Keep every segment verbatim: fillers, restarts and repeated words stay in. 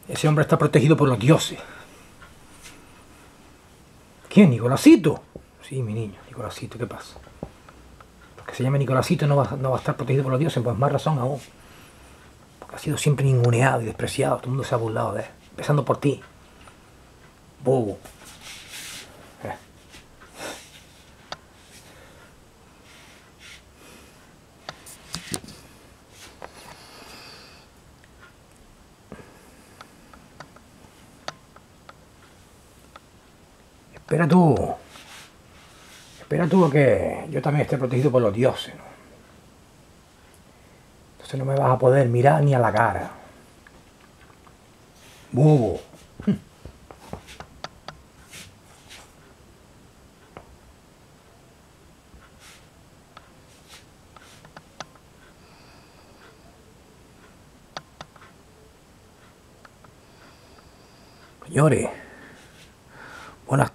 Ese hombre está protegido por los dioses. ¿Quién? ¿Nicolásito? Sí, mi niño, Nicolásito, ¿qué pasa? Porque se llame Nicolásito no va, no va a estar protegido por los dioses, pues más razón aún. Porque ha sido siempre ninguneado y despreciado, todo el mundo se ha burlado de él, empezando por ti. Bobo. Eh. Espera tú. Espera tú a que yo también esté protegido por los dioses, ¿no? Entonces no me vas a poder mirar ni a la cara. Bobo. Señores, buenas.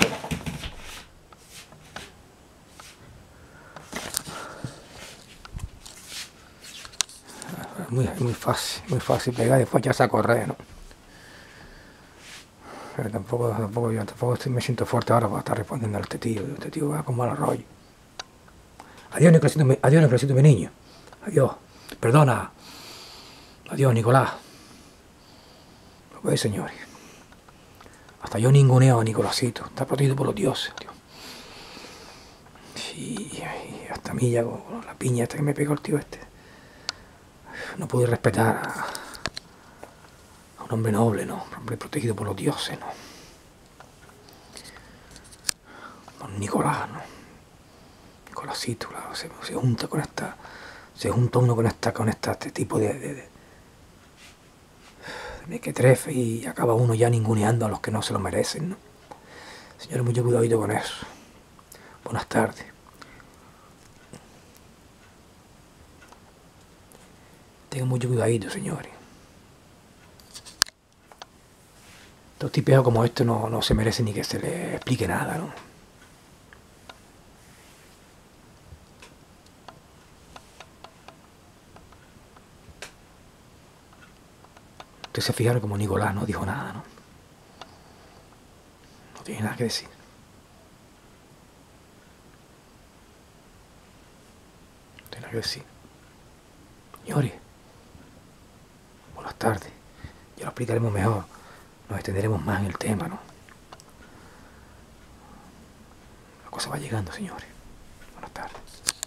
Muy, muy fácil, muy fácil pegar y después echarse a correr, ¿no? Pero tampoco, tampoco, yo tampoco estoy, me siento fuerte ahora para estar respondiendo a este tío. Este tío va con mal rollo. Adiós, Nicolásito, mi, adiós, Nicolásito, mi niño. Adiós. Perdona. Adiós, Nicolás. Lo veis, señores. Hasta yo ninguneo a Nicolásito. Está protegido por los dioses, tío. Sí, hasta a mí ya con la piña esta que me pegó el tío este. No pude respetar a, a un hombre noble, ¿no? Un hombre protegido por los dioses, ¿no? Con Nicolás, ¿no? Nicolásito, claro, se, se junta con esta... Se junta uno con esta, con esta, este tipo de... de, de mequetrefe y acaba uno ya ninguneando a los que no se lo merecen, ¿no? Señores, mucho cuidadito con eso. Buenas tardes. Tengan mucho cuidadito, señores. Estos tipeos como estos no, no se merecen ni que se les explique nada, ¿no? Ustedes se fijaron como Nicolás no dijo nada, ¿no? No tiene nada que decir. No tiene nada que decir. Señores, buenas tardes. Ya lo explicaremos mejor. Nos extenderemos más en el tema, ¿no? La cosa va llegando, señores. Buenas tardes.